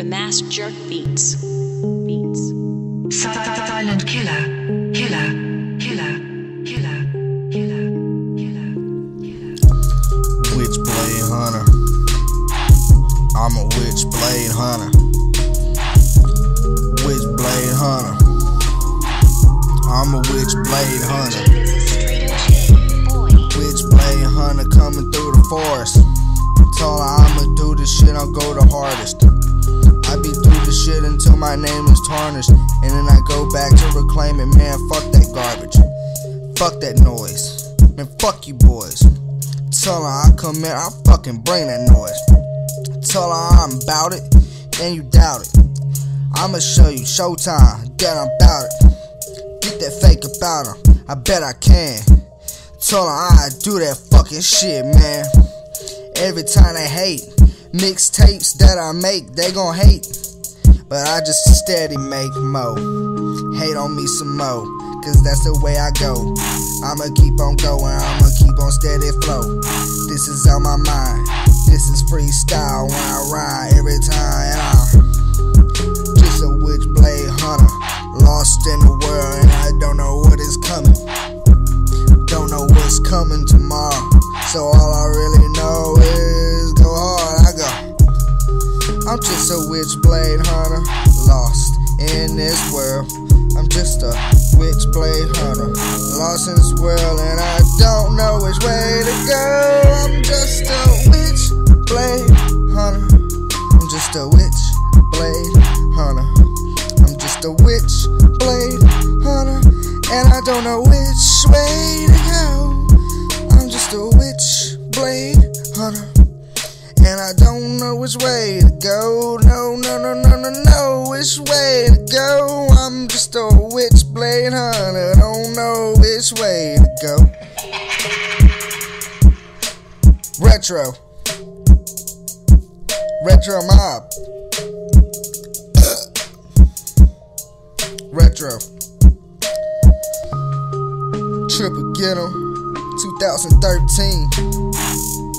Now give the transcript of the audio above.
The Masked Jerk Beats. Silent killer. Witchblade hunter. I'm a witchblade hunter. Witchblade hunter. I'm a witchblade hunter. Witchblade hunter coming through the forest. Told her I'ma do this shit, I'll go the hardest. I be through this shit until my name is tarnished, and then I go back to reclaim it. Man, fuck that garbage, fuck that noise, man, fuck you boys. Tell her I come in, I fucking bring that noise. Tell her I'm bout it, and you doubt it. I'ma show you showtime, that I'm bout it. Get that fake about her, I bet I can. Tell her I do that fucking shit, man. Every time they hate, mixtapes that I make, they gon' hate. But I just steady make mo. Hate on me some mo, cause that's the way I go. I'ma keep on going, I'ma keep on steady flow. This is on my mind, this is freestyle when I ride every time. And I'm just a witchblade hunter, lost in the world and I don't know what is coming. Don't know what's coming tomorrow, so all I really know is go hard, I go. I'm just a witchblade hunter, lost in this world. I'm just a witchblade hunter, lost in this world, and I don't know which way to go. I'm just a witchblade hunter. I'm just a witchblade hunter. I'm just a witchblade hunter, and I don't know which way to go. I'm just a witchblade hunter, and I don't know which way to go. No, which way to go. I'm just a witchblade hunter, don't know which way to go. Retro mob. Retro. Triple Get 'em, 2013.